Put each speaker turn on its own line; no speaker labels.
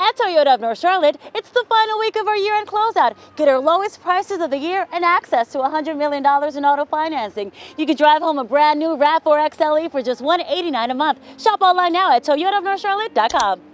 At Toyota of North Charlotte, it's the final week of our year-end closeout. Get our lowest prices of the year and access to $100 million in auto financing. You can drive home a brand new RAV4 XLE for just $189 a month. Shop online now at toyotaofnorthcharlotte.com.